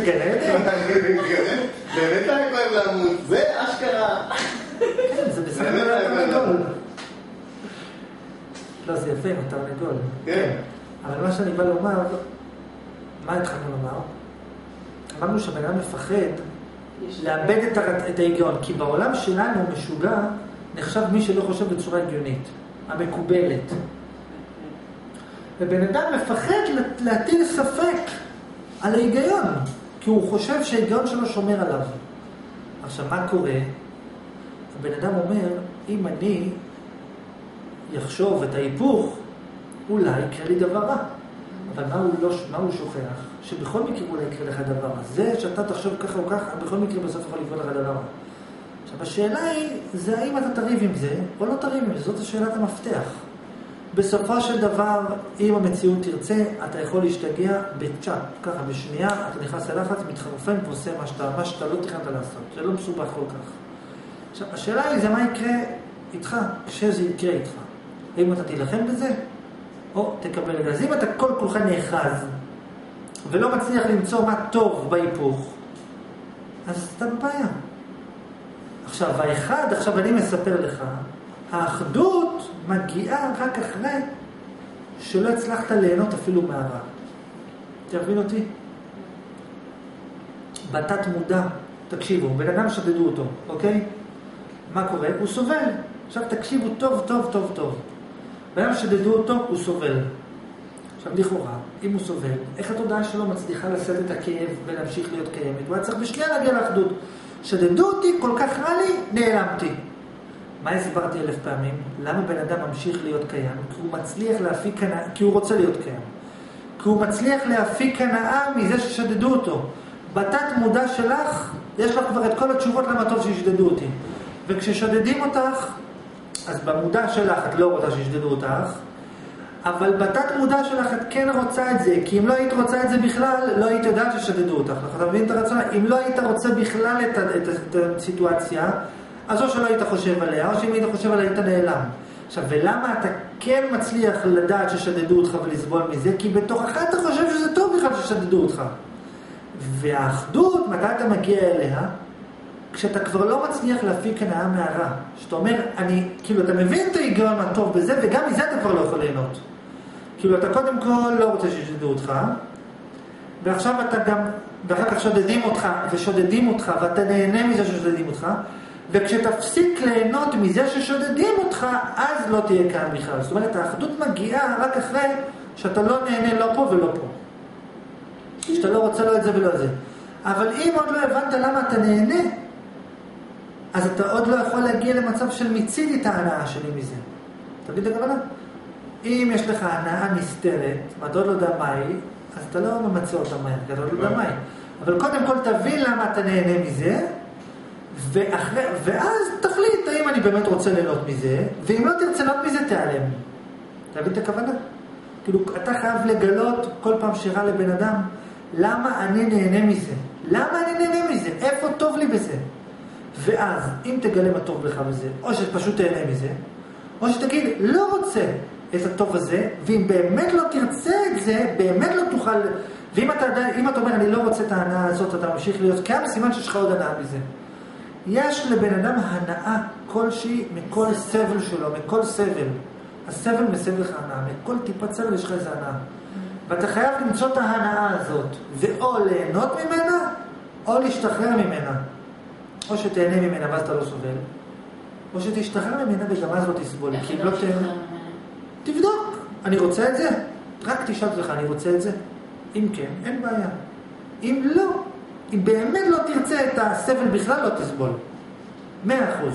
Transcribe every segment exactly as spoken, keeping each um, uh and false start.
גן עדן? באמת היה כואב למות, זה אשכרה. כן, זה בסך הכל התרנגול. לא, זה יפה עם התרנגול. כן. אבל מה שאני בא לומר, מה התחלנו לומר? אמרנו שהבן אדם מפחד לאבד את, הר... את ההיגיון, כי בעולם שלנו משוגע נחשב מי שלא חושב בצורה הגיונית, המקובלת. ובן אדם מפחד להטיל ספק על ההיגיון, כי הוא חושב שההיגיון שלו שומר עליו. עכשיו, מה קורה? הבן אדם אומר, אם אני יחשוב את ההיפוך, אולי יקרה לי דבר רע. אבל מה הוא, לא, מה הוא שוכח? שבכל מקרה אולי יקרה לך דבר רע. זה שאתה תחשוב ככה או ככה, בכל מקרה בסוף יכול לקרות לך דבר רע. עכשיו, השאלה היא, זה האם אתה תריב עם זה, או לא תריב עם זה. זאת השאלת המפתח. בסופו של דבר, אם המציאות תרצה, אתה יכול להשתגע בצ'אט, ככה, בשנייה, אתה נכנס ללחץ, מתחרפן ועושה מה שאתה, מה שאתה לא תכנת לעשות. זה לא מסובך כל כך. עכשיו, השאלה היא, זה מה יקרה איתך, כשזה יקרה איתך. האם אתה תילחם בזה, או תקבל את זה. אז אם אתה כל כולך נאחז, ולא מצליח למצוא מה טוב בהיפוך, אז אתה בבעיה. עכשיו, האחד, עכשיו אני מספר לך, האחדות מגיעה רק אחרי שלא הצלחת ליהנות אפילו מהרע. תבין אותי? בתת מודע, תקשיבו, בן אדם שדדו אותו, אוקיי? מה קורה? הוא סובל. עכשיו תקשיבו טוב, טוב, טוב, טוב. בן אדם שדדו אותו, הוא סובל. עכשיו לכאורה, אם הוא סובל, איך התודעה שלו מצליחה לשאת את הכאב ולהמשיך להיות קיימת? הוא היה צריך בשנייה להגיע לאחדות. שדדו אותי, כל כך רע לי, נעלמתי. מה הסברתי אלף פעמים? למה בן אדם ממשיך להיות קיים? כי הוא מצליח להפיק הנאה, כי הוא רוצה להיות קיים. כי הוא מצליח להפיק הנאה מזה ששדדו אותו. בתת מודע שלך, יש לך כבר את כל התשובות למה טוב שישדדו אותי. וכששדדים אותך, אז במודע שלך את לא רוצה שישדדו אותך, אבל בתת מודע שלך את כן רוצה את זה, כי אם לא היית רוצה את זה בכלל, לא היית יודעת ששדדו אותך. אתה מבין את הרצון? אם לא היית רוצה בכלל את, את, את, את הסיטואציה, אז או שלא היית חושב עליה, או שאם היית חושב עליה היית נעלם. עכשיו, ולמה אתה כן מצליח לדעת ששדדו אותך ולסבול מזה? כי בתוכך אתה חושב שזה טוב בכלל ששדדו אותך. והאחדות, מתי אתה מגיע אליה? כשאתה כבר לא מצליח להפיק הנאה מהרע. שאתה אומר, אני, כאילו, אתה מבין את ההיגיון הטוב בזה, וגם מזה אתה כבר לא יכול ליהנות. כאילו, אתה קודם כל לא רוצה ששדדו אותך, ועכשיו אתה גם, ואחר כך שודדים אותך, ושודדים אותך, ואתה נהנה מזה ששודדים אותך, וכשתפסיק ליהנות מזה ששודדים אותך, אז לא תהיה כאן בכלל. זאת אומרת, האחדות מגיעה רק אחרי שאתה לא נהנה לא פה ולא פה. שאתה לא רוצה לא את זה ולא את זה. אבל אם עוד לא הבנת למה אתה נהנה, אז אתה עוד לא יכול להגיע למצב של מיציתי את ההנאה שלי מזה. אתה מבין את הכוונה? אם יש לך הנאה נסתרת, ואתה עוד לא יודע מה היא, אז אתה לא ממצא אותה מהר, כי אתה עוד לא יודע מה היא. אבל קודם כל תבין למה אתה נהנה מזה, ואחרי, ואז תחליט האם אני באמת רוצה ליהנות מזה, ואם לא תרצה ליהנות מזה תיעלם. אתה מבין את הכוונה? כאילו, אתה חייב לגלות כל פעם שירה לבן אדם, למה אני נהנה מזה? למה אני נהנה מזה? איפה טוב לי בזה? ואז, אם תגלה מה טוב לך בזה, או שפשוט תהנה מזה, או שתגיד, לא רוצה את הטוב הזה, ואם באמת לא תרצה את זה, באמת לא תוכל, ואם אתה, אם אתה אומר, אני לא רוצה את ההנאה הזאת, אתה ממשיך להיות, כמה סימן שיש לך עוד הנאה מזה. יש לבן אדם הנאה כלשהי מכל סבל שלו, מכל סבל. הסבל מסב לך הנאה, מכל טיפת סבל יש לך איזה הנאה. ואתה חייב למצוא את ההנאה הזאת, ואו ליהנות ממנה, או להשתחרר ממנה. או שתהנה ממנה ואז אתה לא סובל, או שתשתחרר ממנה וגם אז לא תסבול. כי אם לא תהנה, תבדוק, אני רוצה את זה. רק תשאל לך, אני רוצה את זה. אם כן, אין בעיה. אם לא, אם באמת לא תרצה את הסבל בכלל, לא תסבול. מאה אחוז.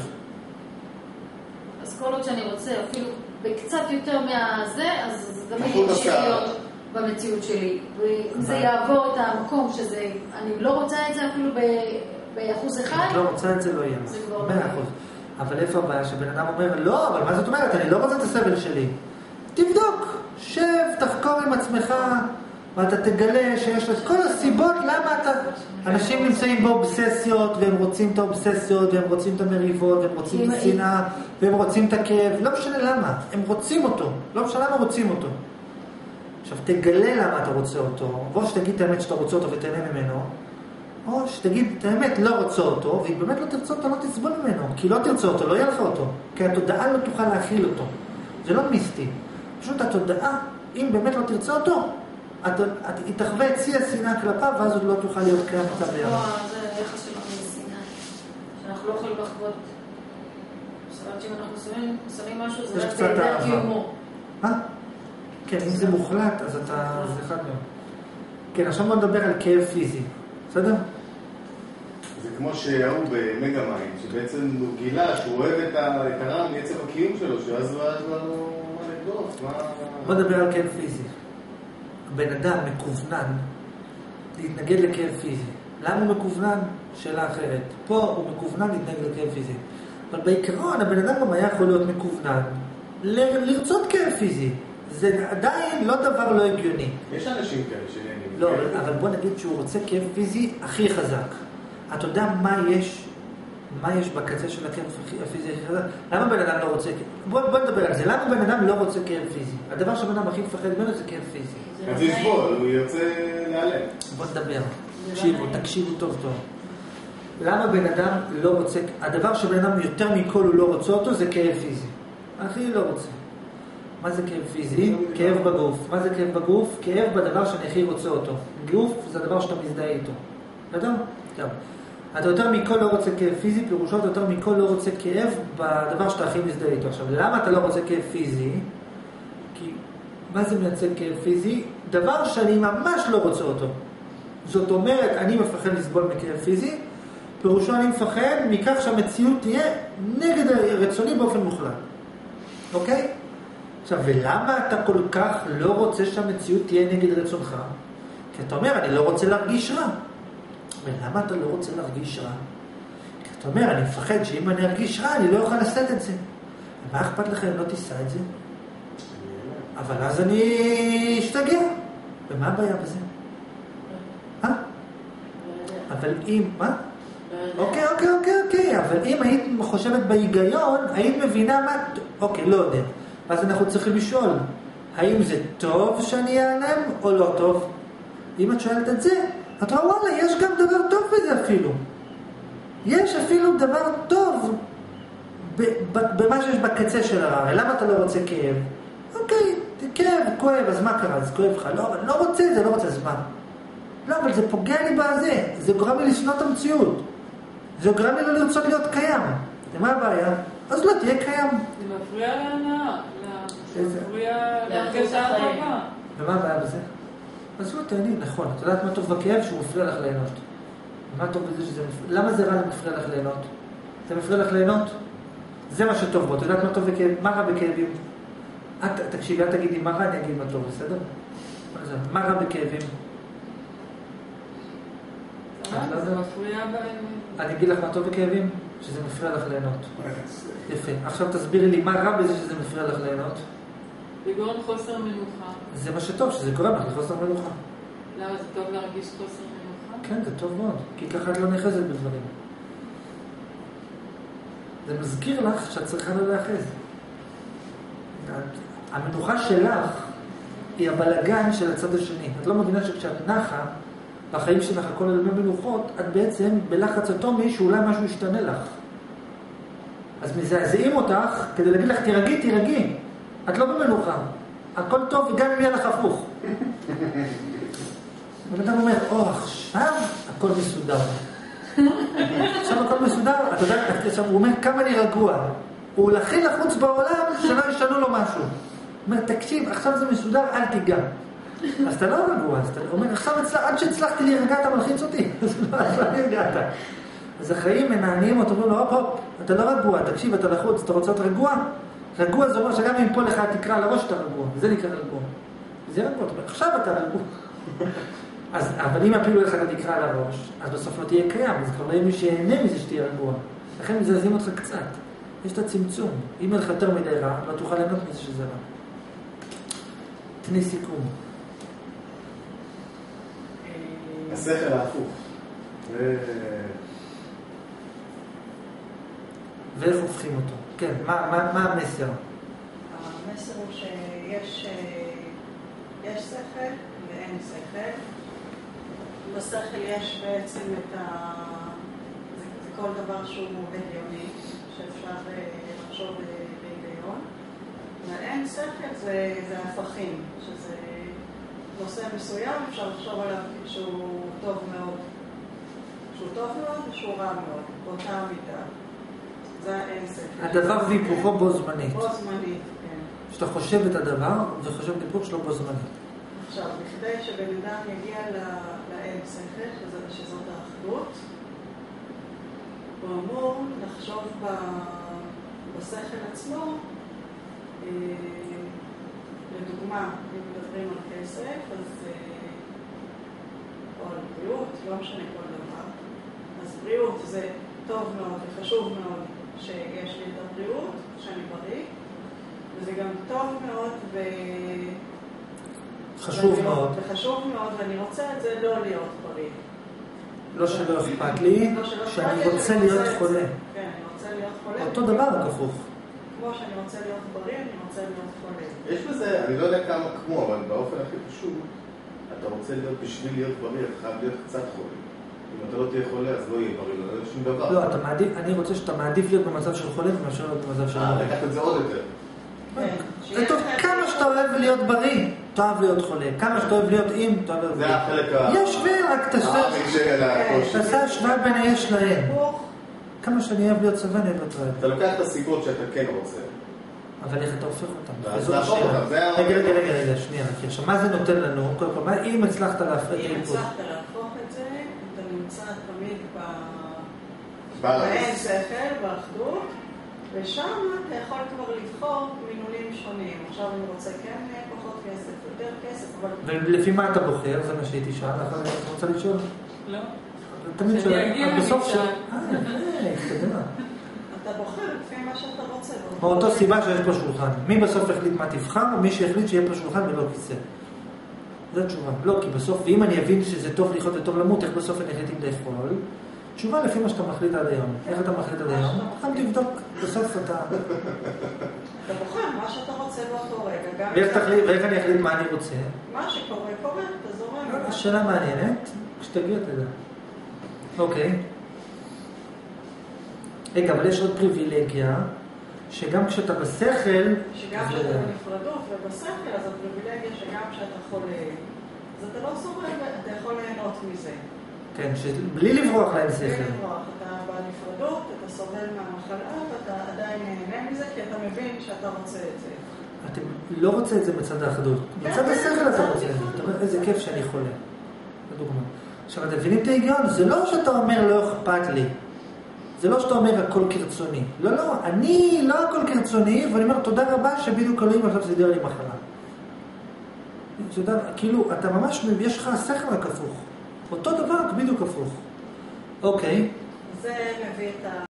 אז כל עוד שאני רוצה, אפילו בקצת יותר מהזה, אז זה תמיד ימשיך להיות במציאות שלי. ואם זה יעבור את המקום שזה, אני לא רוצה את זה אפילו באחוז אחד. לא רוצה את זה, לא יהיה. מאה אחוז. אבל איפה הבעיה שבן אדם אומר, לא, אבל מה זאת אומרת? אני לא רוצה את הסבל שלי. תבדוק, שב, תחקור עם עצמך, ואתה תגלה שיש את כל הסיבות למה אתה... אנשים נמצאים באובססיות, והם רוצים את האובססיות, והם רוצים את המריבות, והם רוצים את השנאה, והם רוצים את הכאב. לא משנה למה, הם רוצים אותו. לא משנה למה רוצים אותו. עכשיו, תגלה למה אתה רוצה אותו, או שתגיד את האמת שאתה רוצה אותו ותהנה ממנו, או שתגיד את האמת, לא רוצה אותו, ואם באמת לא תרצה אותו, לא תסבול ממנו, כי לא תרצה אותו, לא יהיה לך אותו, כי התודעה לא תוכל להכיל אותו. זה לא מיסטי. פשוט התודעה, אם באמת לא תרצה אותו, את, את, היא תחווה את שיא השנאה כלפיו, ואז עוד לא תוכל להיות קיים מצב לירה. זה יחס שלנו לשנאה, שאנחנו לא יכולים לחוות. זאת אומרת שאם אנחנו שמים משהו, זה רק תדע קיומו. מה? כן, אם זה מוחלט, אז אתה... זה אחד מהם. כן, עכשיו בוא נדבר על כאב פיזי. בסדר? זה כמו שההוא במגה מיינד, שבעצם הוא גילה שהוא אוהב את הרע מעצם הקיום שלו, שאז לא היה לנו מה לגדוף, מה... בוא נדבר על כאב פיזי. הבן אדם מקוונן להתנגד לכאב פיזי. למה הוא מקוונן? שאלה אחרת. פה הוא מקוונן להתנגד לכאב פיזי. אבל בעיקרון הבן אדם גם היה יכול להיות מקוונן ל- לרצות כאב פיזי. זה עדיין לא דבר לא הגיוני. יש אנשים כאלה שנהנים. לא, אבל בוא נגיד שהוא רוצה כאב פיזי הכי חזק. אתה יודע מה יש, מה יש בקצה של הכאב הפיזי הכי חזק? למה בן אדם לא רוצה... בוא, בוא נדבר על זה. למה בן אדם לא רוצה כאב פיזי? הדבר שבן אדם הכי מפחד ממנו זה כאב פיזי. אז יסבול, הוא יוצא להיעלם. בוא נדבר. תקשיבו, תקשיבו טוב טוב. למה בן אדם לא רוצה... הדבר שבן אדם יותר מכל הוא לא רוצה אותו זה כאב פיזי. הכי לא רוצה. מה זה כאב פיזי? כאב בגוף. מה זה כאב בגוף? כאב בדבר שאני הכי רוצה אותו. גוף זה הדבר שאתה מזדהה איתו. בסדר? טוב. אתה יותר מכל לא רוצה כאב פיזי, פירושו אתה יותר מכל לא רוצה כאב בדבר שאתה הכי מזדהה איתו. עכשיו, למה אתה לא רוצה כאב פיזי? כי מה זה מייצג כאב פיזי? דבר שאני ממש לא רוצה אותו. זאת אומרת, אני מפחד לסבול מכאב פיזי, פירושו אני מפחד מכך שהמציאות תהיה נגד רצוני באופן מוחלט. אוקיי? עכשיו, ולמה אתה כל כך לא רוצה שהמציאות תהיה נגד רצונך? כי אתה אומר, אני לא רוצה להרגיש רע. ולמה אתה לא רוצה להרגיש רע? כי אתה אומר, אני מפחד שאם אני ארגיש רע, אני לא אוכל לשאת את זה. ומה אכפת לך אם לא תישא את זה? אבל אז אני אשתגע. ומה הבעיה בזה? אה? אבל אם, מה? אוקיי, אוקיי, אוקיי, אוקיי. אבל אם היית חושבת בהיגיון, היית מבינה מה... אוקיי, לא יודע. אז אנחנו צריכים לשאול, האם זה טוב שאני אעלם או לא טוב? אם את שואלת את זה, את רואה, וואלה, יש גם דבר טוב בזה אפילו. יש אפילו דבר טוב במה שיש בקצה של הרע. למה אתה לא רוצה כאב? אוקיי, כאב, כואב, אז מה קרה? אז כואב לך. לא, אבל לא רוצה את זה, לא רוצה, אז מה? לא, אבל זה פוגע לי בזה. זה גורם לי לשנות את המציאות. זה גורם לי לא לרצות להיות קיים. ומה הבעיה? אז לא תהיה קיים. זה מפריע להנאה. זה מפריע להרגשה טובה. ומה הבעיה בזה? אז לא תהני, נכון. את יודעת מה טוב בכאב? שהוא מפריע לך ליהנות. מה טוב בזה שזה מפריע? למה זה רע מפריע לך ליהנות? זה מפריע לך ליהנות? זה מה שטוב בו. את יודעת מה טוב בכאב? מה רע בכאבים? את, תקשיבי, את תגידי מה רע, אני אגיד מה טוב, בסדר? מה רע בכאבים? זה מפריע בהם. אני אגיד לך מה טוב בכאבים? שזה מפריע לך ליהנות. יפה. עכשיו תסבירי לי מה רע בזה שזה מפריע לך ליהנות? זה גורם חוסר מנוחה. זה מה שטוב, שזה גורם לך לחוסר מנוחה. למה זה טוב להרגיש חוסר מנוחה? כן, זה טוב מאוד. כי ככה את לא נחזת בדברים. זה מזכיר לך שאת צריכה לא להחז. המנוחה שלך היא הבלגן של הצד השני. את לא מבינה שכשאת נחה, בחיים שלך הכל אלמי מנוחות, את בעצם בלחץ אטומי שאולי משהו ישתנה לך. אז מזעזעים אותך כדי להגיד לך, תירגי, תירגי. את לא במנוחה. הכל טוב וגם אם יהיה לך הפוך. ואתה אומר, או, עכשיו הכל מסודר. עכשיו הכל מסודר, אתה יודע, עכשיו הוא אומר, כמה אני רגוע. הוא לכי לחוץ בעולם שלא ישנו לו משהו. הוא אומר, תקשיב, עכשיו זה מסודר, אל תיגע. אז אתה לא רגוע, אז אתה אומר, עכשיו עד שהצלחתי להירגע, אתה מלחיץ אותי. אז לא הרגעת. אז החיים מנענים אותו, אומרים לו, הופ, הופ, אתה לא רגוע, תקשיב, אתה לחוץ, אתה רוצה להיות רגוע? רגוע זה אומר שגם אם פה לך תקרא לראש, אתה רגוע. זה נקרא רגוע. זה רגוע, אתה אומר, עכשיו אתה רגוע. אז, אבל אם אפילו לך אתה תקרא לראש, אז בסוף לא תהיה קיים, אז כבר לא יהיה מי שיהנה מזה שתהיה רגוע. לכן מזעזעים אותך קצת. יש את הצמצום. אם יהיה לך יותר מדי רע, לא תוכל ליהנות מזה שזה רע. תני סיכום. השכל ההפוך. ואיך הופכים אותו? כן, מה, מה, מה המסר? המסר הוא שיש יש שכל ואין שכל. בשכל יש בעצם את ה... זה, זה כל דבר שהוא הגיוני, שאפשר לחשוב בהיגיון. והאין שכל זה, זה הפכים, שזה נושא מסוים, אפשר לחשוב עליו שהוא טוב מאוד. שהוא טוב מאוד ושהוא רע מאוד, באותה מידה. זה האין שכל. הדבר והיפוכו בו זמנית. בו זמנית, כן. שאתה חושב את הדבר וחושב את היפוך שלו בו זמנית. עכשיו, בכדי שבן אדם יגיע לאין שכל, שזה, שזאת האחדות, הוא אמור לחשוב ב, בשכל עצמו, אה, לדוגמה, אם מדברים על כסף, אז, אה, או על בריאות, לא משנה כל דבר, אז בריאות זה טוב מאוד וחשוב מאוד שיש לי את הבריאות, שאני בריא, וזה גם טוב מאוד ו... חשוב מאוד. וחשוב מאוד, ואני רוצה את זה לא להיות בריא. לא שלא אכפת לי, שאני רוצה להיות חולה. כן, אני רוצה להיות חולה. אותו דבר רק הפוך. כמו שאני רוצה להיות בריא, אני רוצה להיות חולה. יש בזה, אני לא יודע כמה כמו, אבל באופן הכי פשוט, אתה רוצה להיות בשביל להיות בריא, אתה חייב להיות קצת חולה. אם אתה לא תהיה חולה, אז לא יהיה בריא, לא יהיה שום דבר. לא, אתה מעדיף, אני רוצה שאתה מעדיף להיות במצב של חולה, ומאשר להיות במצב של אה, בריא. לקחת את זה עוד יותר. זה טוב, כמה שאתה אוהב להיות בריא, אתה אוהב להיות חולה. כמה שאתה אוהב להיות עם, אתה אוהב להיות זה בריא. החלק ה... יש ורק תעשה השוואה בין היש להם. כמה שאני אוהב להיות שבע, אני אוהב להיות רעב. אתה לוקח את הסיבות שאתה כן רוצה. אבל איך אתה הופך אותם? אז וזאת להפוך השאלה. אותם, זה ה- רגע, רגע, רגע, רגע, שנייה. כי עכשיו, מה זה נותן לנו? קודם כל, מה- אם הצלחת להפך את אם הריפוד? הצלחת להפוך את זה, אתה נמצא תמיד ב- בלנס. באין שכל, באחדות, ושם אתה יכול כבר לבחור מינונים שונים. עכשיו אני רוצה כן פחות כסף, יותר כסף, אבל... ולפי מה אתה בוחר? זה מה שהייתי שאל. אתה רוצה לשאול? לא. תמיד שאני שואל. אגיע בסוף לגישה. של... אה, התקדמה. אתה בוחר לפי מה שאתה רוצה. מאותו סיבה שיש פה שולחן. מי בסוף החליט מה תבחר, או מי שהחליט שיהיה פה שולחן ולא כיסא? זו תשובה. לא, כי בסוף, ואם אני אבין שזה טוב לחיות וטוב למות, איך בסוף אני החליט אם לאכול? תשובה לפי מה שאתה מחליט עד היום. איך אתה מחליט עד היום? גם תבדוק, בסוף אתה... אתה בוחר מה שאתה רוצה באותו רגע. גם ואיך תחליט, ואיך אני אחליט מה אני רוצה? מה שקורה, קורה, אתה זורם. שאלה מעניינת, כשתגיע תדע. אוקיי. רגע, אבל יש עוד פריבילגיה, שגם כשאתה בשכל... שגם כשאתה בנפרדות ובשכל, אז הפריבילגיה שגם כשאתה חולה, אז אתה לא סובל, אתה יכול ליהנות מזה. כן, בלי לברוח להם בלי שכל. לברוח, אתה בנפרדות, אתה סובל מהמחלה, ואתה עדיין נהנה מזה, כי אתה מבין שאתה רוצה את זה. אתה לא רוצה את זה בצד האחדות. בצד השכל אתה רוצה את זה. אתה אומר, איזה כיף שאני חולה. לדוגמה. עכשיו, אתם מבינים את ההיגיון? זה לא שאתה אומר לא אכפת לי. זה לא שאתה אומר הכל כרצוני. לא, לא, אני לא הכל כרצוני, ואני אומר תודה רבה שבדיוק אלוהים עכשיו סידר לי מחלה. אתה יודע, כאילו, אתה ממש, יש לך שכל רק הפוך. אותו דבר, בדיוק הפוך. אוקיי. זה מביא את ה...